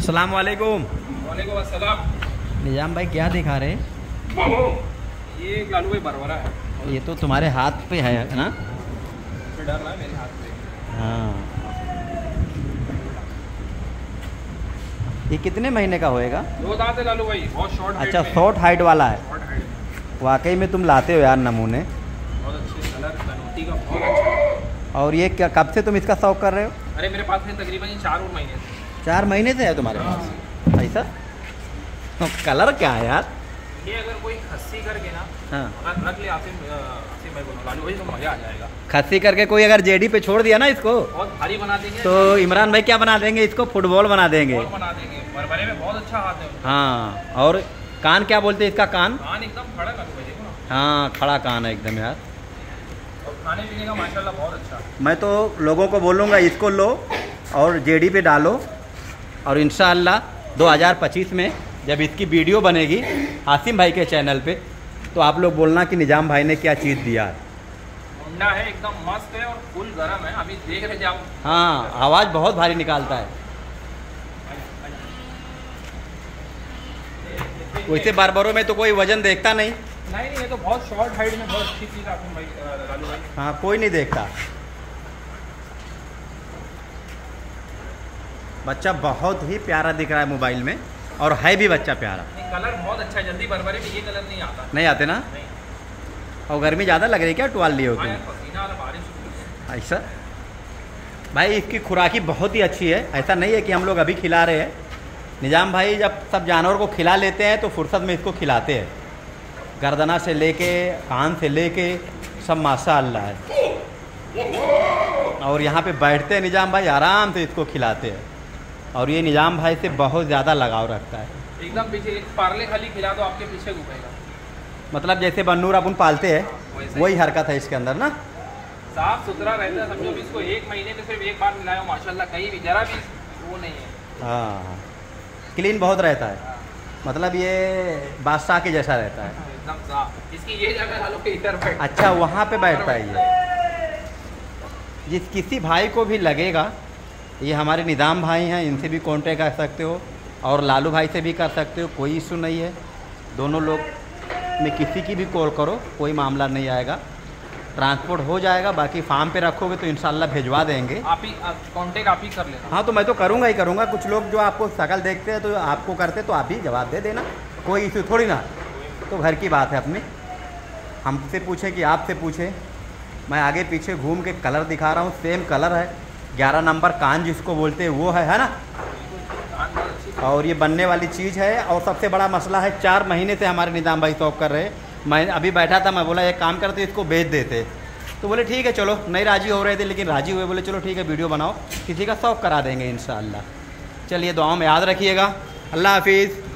अस्सलाम वालेकुम। वालेकुम अस्सलाम। निजाम भाई क्या दिखा रहे हैं? ये लालू भाई बरवरा है। ये तो तुम्हारे हाथ पे है ना? डर रहा है मेरे हाथ पे। हाँ, ये कितने महीने का होएगा? 2 दांत है लालू भाई, बहुत शॉर्ट। अच्छा, शॉर्ट हाइट वाला है। Short height. वाकई में तुम लाते हो यार नमूने। बहुत अच्छे कलर, कनौती का बहुत अच्छा। और ये क्या, कब से तुम इसका शौक कर रहे हो? अरे मेरे पास है तकरीबन 4 महीने से। 4 महीने से है तुम्हारे पास? ऐसा तो कलर क्या है यार? ये अगर कोई खस्सी करके ना, हाँ, अगर रख ले आसिम भाई बोलो लालू भाई, तो मजा आ जाएगा। खस्सी करके कोई अगर जेडी पे छोड़ दिया ना इसको, बहुत भारी बना देंगे। तो इमरान भाई क्या बना देंगे इसको? फुटबॉल बना देंगे। बॉल बना देंगे। बरबरे में बहुत अच्छा हाथ है उनका। हाँ, और कान क्या बोलते हैं इसका? कान कान एकदम खड़ा लालू भाई, देखो ना। हाँ, खड़ा कान है एकदम यार। और खाने पीने का माशाल्लाह बहुत अच्छा। मैं तो लोगों को बोलूँगा इसको लो और जेडी पे डालो, और इंशाअल्लाह 2025 में जब इसकी वीडियो बनेगी आसिम भाई के चैनल पे, तो आप लोग बोलना कि निजाम भाई ने क्या चीज़ दिया है। मुंडा है, एकदम मस्त है और फुल गर्म है। अभी देख रहे जाओ। हाँ, आवाज़ बहुत भारी निकालता है। वैसे बारबरों में तो कोई वजन देखता नहीं। नहीं, ये तो बहुत शॉर्ट हाइट में बहुत अच्छी चीज़ आसिम भाई, लालू भाई। हाँ, कोई नहीं देखता। बच्चा बहुत ही प्यारा दिख रहा है मोबाइल में, और है भी बच्चा प्यारा। कलर बहुत अच्छा है, जल्दी बरबरे में ये कलर नहीं आता। नहीं आते ना? नहीं। और गर्मी ज़्यादा लग रही है क्या? टुवाल लिए हो हाँ तुम? यार, पसीना और बारिश। ऐसा भाई, इसकी खुराकी बहुत ही अच्छी है। ऐसा नहीं है कि हम लोग अभी खिला रहे हैं। निजाम भाई जब सब जानवर को खिला लेते हैं तो फुर्सत में इसको खिलाते हैं। गर्दना से लेके कान से लेके सब माशाअल्लाह है। और यहाँ पे बैठते हैं निजाम भाई, आराम से इसको खिलाते हैं। और ये निजाम भाई से बहुत ज़्यादा लगाव रखता है। एकदम पीछे एक पार्ले खाली खिला दो, आपके पीछे घूमेगा। मतलब जैसे बन्नूर अपन पालते हैं, वही हरकत है इसके अंदर ना। साफ सुथरा रहता है, समझो भी इसको 1 महीने में सिर्फ 1 बार मिलाया माशाल्लाह, कहीं भी जरा भी वो नहीं है। हाँ, क्लीन बहुत रहता है। मतलब ये बादशाह के जैसा रहता है। एकदम साफ। इसकी ये जगह लालो के इधर बैठ। अच्छा, वहाँ पे बैठता है ये। जिस किसी भाई को भी लगेगा, ये हमारे निजाम भाई हैं, इनसे भी कांटेक्ट कर सकते हो, और लालू भाई से भी कर सकते हो, कोई इशू नहीं है। दोनों लोग में किसी की भी कॉल करो, कोई मामला नहीं आएगा, ट्रांसपोर्ट हो जाएगा। बाकी फार्म पे रखोगे तो इंशाल्लाह भिजवा देंगे। आप ही कांटेक्ट आप ही कर लेना। हाँ, तो मैं तो करूँगा ही करूँगा। कुछ लोग जो आपको शकल देखते हैं तो आपको करते, तो आप ही जवाब दे देना, कोई इशू थोड़ी ना। तो घर की बात है अपनी। हमसे पूछे कि आपसे पूछे, मैं आगे पीछे घूम के कलर दिखा रहा हूँ। सेम कलर है, 11 नंबर कान जिसको बोलते हैं वो है ना। और ये बनने वाली चीज़ है। और सबसे बड़ा मसला है, 4 महीने से हमारे निजाम भाई शौक कर रहे हैं। मैं अभी बैठा था, मैं बोला एक काम करते इसको बेच देते, तो बोले ठीक है चलो। नहीं राज़ी हो रहे थे, लेकिन राज़ी हुए, बोले चलो ठीक है वीडियो बनाओ, किसी का शौक करा देंगे इंशाअल्लाह। चलिए, दुआओं में याद रखिएगा। अल्लाह हाफिज़।